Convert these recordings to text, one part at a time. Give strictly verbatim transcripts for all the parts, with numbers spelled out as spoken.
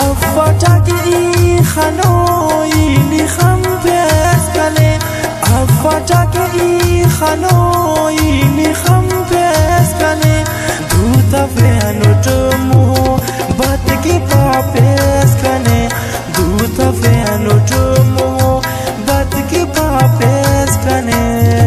Afataki khanoi ni kham pes kane Afataki khanoi ni kham pes kane Duta feno tumu bat ki pa pes kane Duta feno tumu bat ki pa pes kane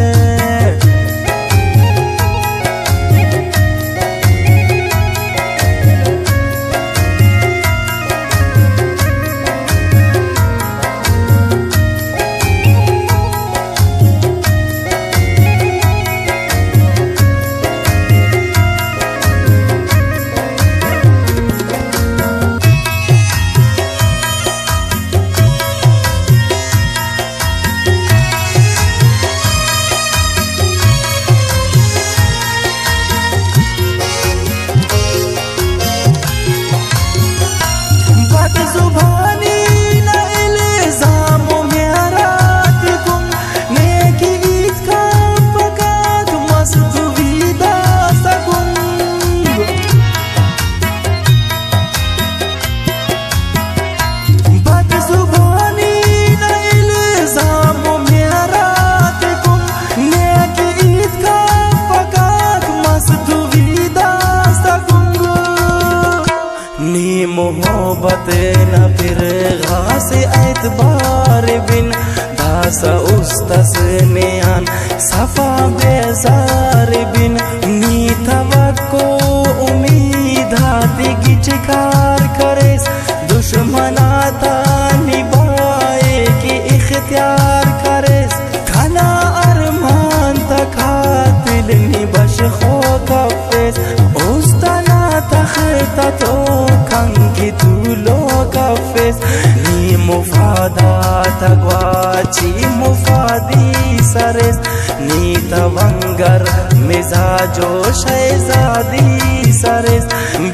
मोहब्बत न फिर घास एतबार बिन दासा उस्तस नेयान सफा बेजार बिन नी तवक्को उम्मीद हाथी गिटकार करेस दुश्मनाता निभाए की इख्तियार करेस खाना अरमान तकातिल निबश खो कफेस उस्तना तखता तो kangi tulo kafes ni mufada tagwachi mufadi sares ni tawangar mizajo shehzadi sares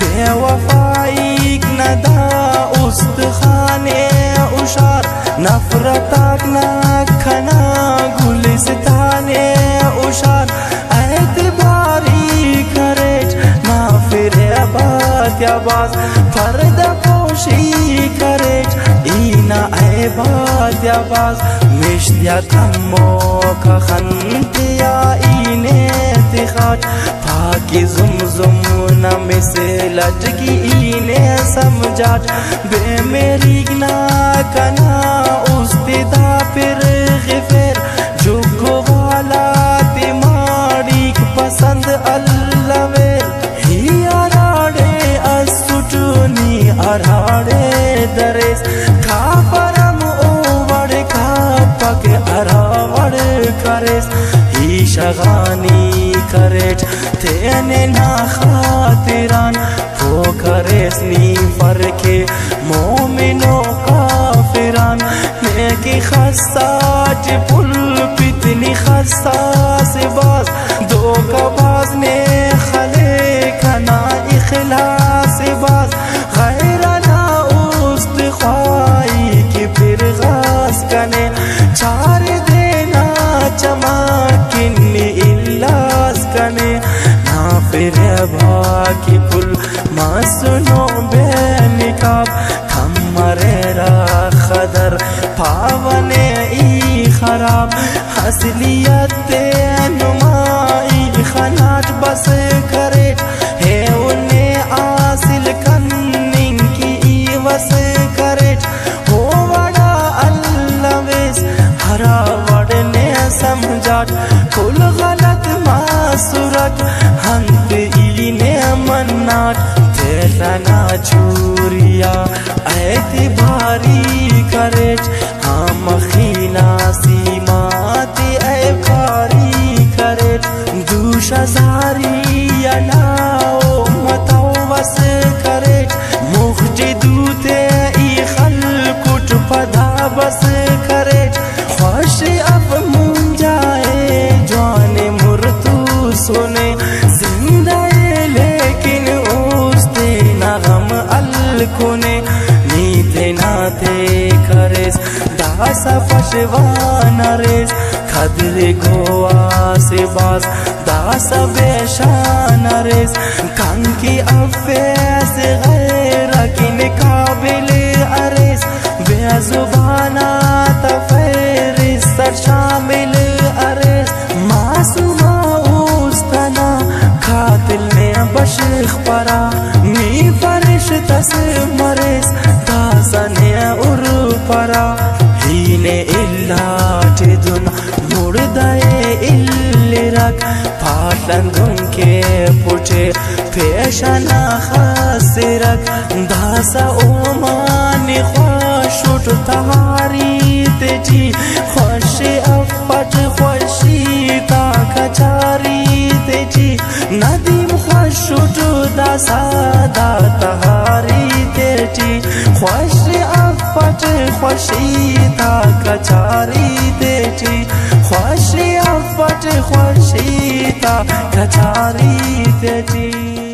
bewafaik nada ustkhane ushar nafratak na khana gulistane ushar एतबारी करेज ना फिर आबाद आबाज पर्दा पोशी करेज इना आबाद आबाज मिश्तिया तमो का खंतिया इने तिखाज पाकी जुम जुम ना मिसलट की इने समझाज बे मेरी गना कना उस्तिदा फिर गिफर जुगो वाला पसंद अल्लावेर ही आराडे असुटुनी आराडे दरेस खापरम ओवड़ खापक अरावड़ करेस ही शगानी करेज तेने ना खातिरान वो करेस नी फरके मोमिनो काफिरान नेकी खस्ताज पुल पितनी खस्ता से बाज दो कबाज ने खले खना इखलास बाज गैरना उस्त ख्वाई की फिर गास कने चार देना चमाकिन्नी इल्लास कने ना फिर बाकी कुल मासुनो बेनिकाब कमरेरा खदर पावने ई खराब असलियत नुमाई खनाट बस करे है उन्हें आसिल कन्निंग की वस करे हो वड़ा अल्लावेस हरा वड़ने समझाट कुल गलत मासुरत हंत इने मन्नाट तेरा ना चूरिया एतबारी करे हम खीना सीमाती ए भारी करे दूशजारी अलाओ मतौ वस करे मुखजे दूते ई खलकुट पदा बस करे ख्वाश अब मुंजाए जाने मुर्तू सुने जिंदा लेकिन उस्ते ना गम अल कुने नीते नाते करेस दासा फशवाना रेस खदरे गोवा से बाज दासा बेशाना रेस कंकी अफेस गैर किन काबिल बस मरेस दासने उर परा हीने इल्लाट दुन मुर्दाए इल्लिरक पाटन दुन के पुटे पेशना खासिरक दासा ओमानी खुशुट तहारी तेजी खुशी अफट खुशी ता कचारी तेजी नदीम खुशुट दासा दा तहारी तेजी खुशी अफट खुशी ता कचारी तेजी खुशी अफट खुशी ता कचारी तेजी।